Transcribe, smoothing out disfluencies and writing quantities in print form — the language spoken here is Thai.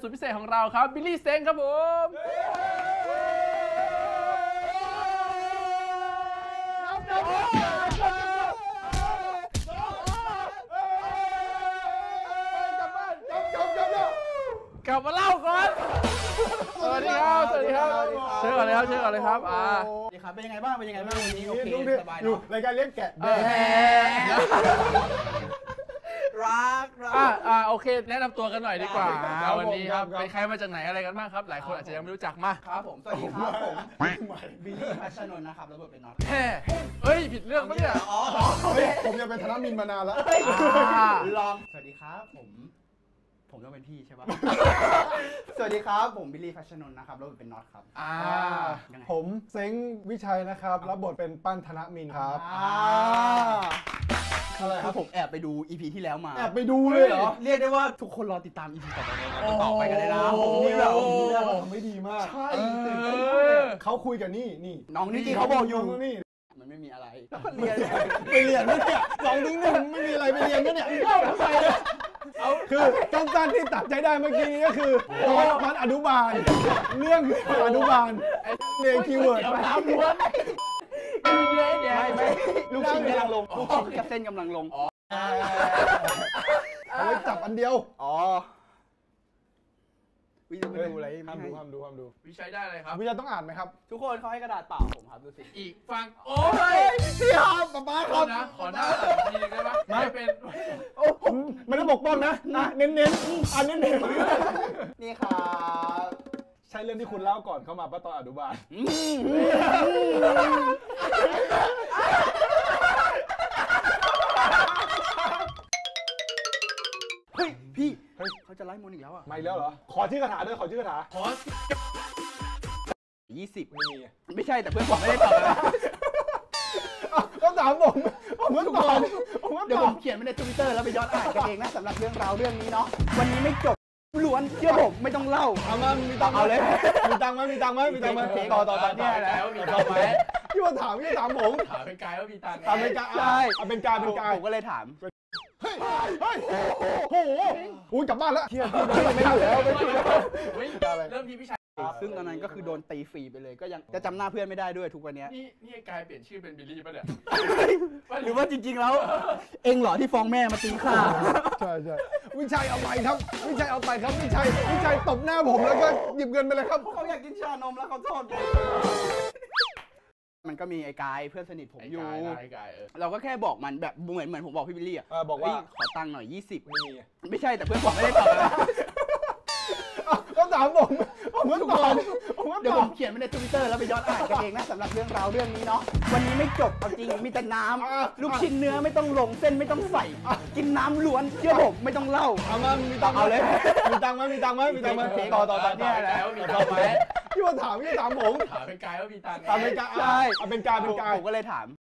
สุดพิเศษของเราครับบิลลี่เซ้งครับผมกลับมาเล่าก่อนสวัสดีครับสวัสดีครับเชิญก่อนเลยครับเชิญก่อนเลยครับสวัสดีครับเป็นยังไงบ้างวันนี้โอเคสบายอยู่รายการเลี้ยงแกะโอเคแนะนำตัวกันหน่อยดีกว่าวันนี้ครับเป็นใครมาจากไหนอะไรกันบ้างครับหลายคนอาจจะยังไม่รู้จักมาครับผมสวัสดีครับผมบิลลี่พัชนนท์นะครับแล้วบทเป็นน็อตเฮ้ยผิดเรื่องปะเนี่ยผมจะเป็นธนมินมานานแล้วลองสวัสดีครับผมต้องเป็นพี่ใช่ปะสวัสดีครับผมบิลลี่พัชนนท์นะครับแล้วบทเป็นน็อตครับผมเซ้งวิชัยนะครับรับบทเป็นปั้นธนมินครับคือผมแอบไปดู EP ที่แล้วมาแอบไปดูเลยเหรอเรียกได้ว่าทุกคนรอติดตาม EP ต่อไปกันเลยนะผมนี่แบบทำไม่ดีมากใช่เขาคุยกับนี่น้องนี่เขาบอกอยู่นี่มันไม่มีอะไรเรียนไปเรียนไม่เนี่ย2-1ไม่มีอะไรไปเรียนก็เนี่ยคือสั้นๆที่ตัดใจได้เมื่อกี้นี้ก็คือมันอนุบาลเรื่องอนุบาลเรียนคีย์เวิร์ดทำล้วนไม่ลูกชิ้นกำลังลงลูกชิ้นกับเส้นกำลังลงเอาไว้จับอันเดียววิจะไปดูอะไรห้ามดูวิชัยได้เลยครับวิชัยต้องอ่านไหมครับทุกคนเขาให้กระดาษเปล่าผมครับดูสิอีกฟังโอ้ยพี่ครับป๊าครับนะขอหน้าทีนึงได้ปะไม่เป็นผมไม่ได้ปกป้องนะเน้นเน้นนี่ครับใช่เรื่องที่คุณเล่าก่อนเข้ามาป่ะตอนอนุบาลเฮ้ยพี่เขาจะไล่มนอีกแล้วอ่ะไม่แล้วเหรอขอชื่อกระถาด้วยขอชื่อกระถา 20ไม่ใช่แต่เพื่อนผมไม่ได้ตอบเลยก็ถามผมก็ตอบเดี๋ยวผมเขียนไว้ใน Twitter แล้วไปย้อนอ่านกันเองนะสำหรับเรื่องราวเรื่องนี้เนาะวันนี้ไม่จบล้วนเชื่อผมไม่ต้องเล่าเอามามีตังค์เอาเลยมีตังค์ไหมต่อเนี่ยแล้วมีตังค์ไหมพี่มาถามผมถามเป็นกายว่ามีตังค์เป็นกายใช่เป็นกายผมก็เลยถามเฮ้ยโอ้โหกลับบ้านแล้วพี่ไม่อยู่แล้วเริ่มที่พี่ชายซึ่งตอนนั้นก็คือโดนตีฟรีไปเลยก็ยังจะจำหน้าเพื่อนไม่ได้ด้วยทุกวันนี้นี่กายเปลี่ยนชื่อเป็นบิลลี่ป่ะเนี่ยหรือว่าจริงๆแล้วเองเหรอที่ฟ้องแม่มาตีข้าใช่วิชัยเอาไปครับวิชัยตบหน้าผมแล้วก็หยิบเงินไปเลยครับเขาอยากกินชานมแล้วเขาโทษมันก็มีไอ้กายเพื่อนสนิทผมอยู่เราก็แค่บอกมันแบบเหมือนผมบอกพี่บิลลี่บอกว่าขอตังค์หน่อย20ไม่ใช่แต่เพื่อนผมไม่ได้ตอบก็ถามผมก็ตอบเดี๋ยวผมเขียนไว้ใน Twitter แล้วไปย้อนอ่านกันเองนะสำหรับเรื่องราวเรื่องนี้เนาะวันนี้ไม่จบเอาจริงมีแต่น้ำลูกชิ้นเนื้อไม่ต้องลงเส้นไม่ต้องใส่กินน้ำล้วนเชื่อผมไม่ต้องเล่าเอามามีตังค์เอาเลยมีตังค์ไหมต่อเนี่ยแล้วมีตังค์ไหมพี่มาถามผมถามเป็นกายว่ามีตังค์เป็นกายใช่เป็นกายผมก็เลยถาม